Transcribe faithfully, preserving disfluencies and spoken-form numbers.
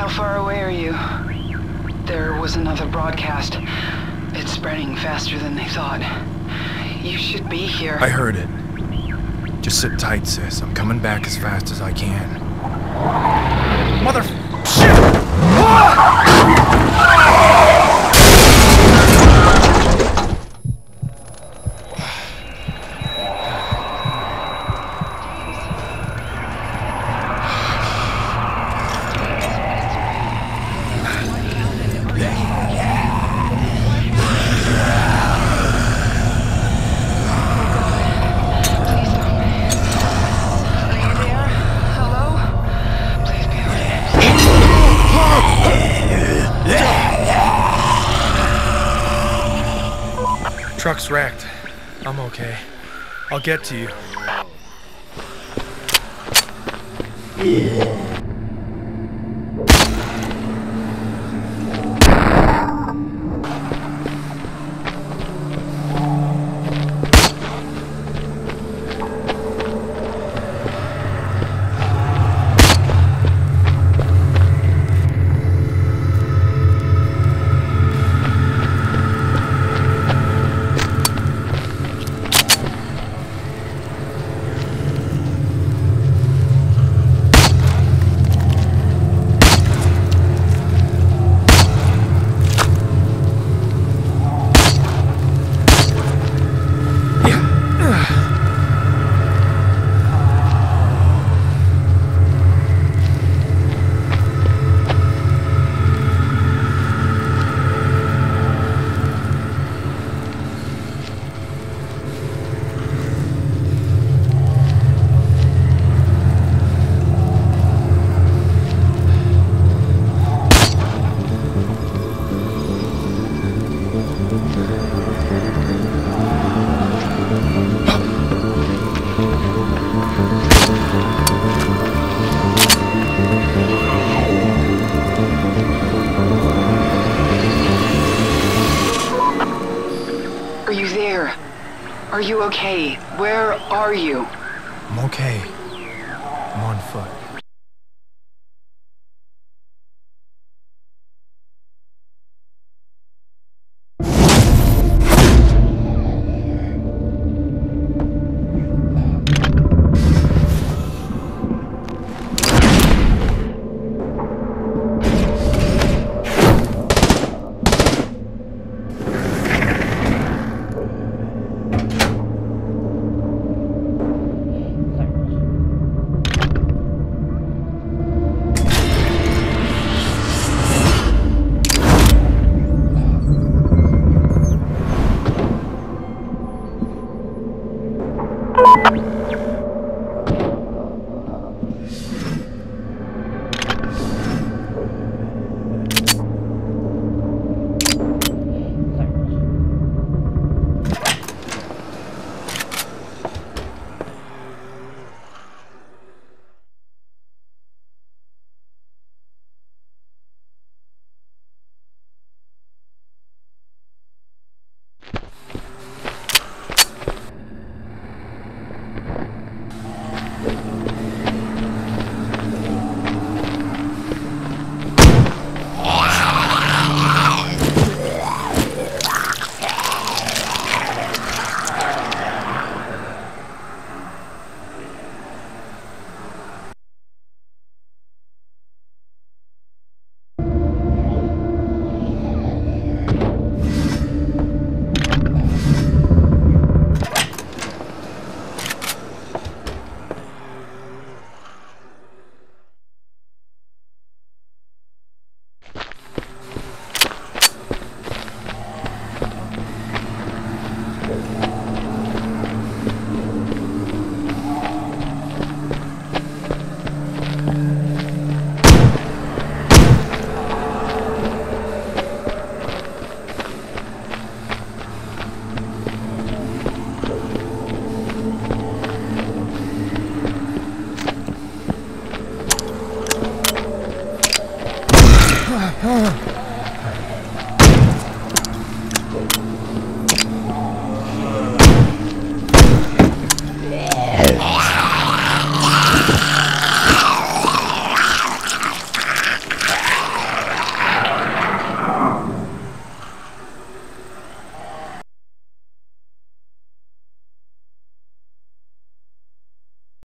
How far away are you? There was another broadcast. It's spreading faster than they thought. You should be here. I heard it. Just sit tight, sis. I'm coming back as fast as I can. Mother... shit! Ah! Truck's wrecked. I'm okay. I'll get to you. Are you there? Are you okay? Where are you? I'm okay. I'm on foot. Oh.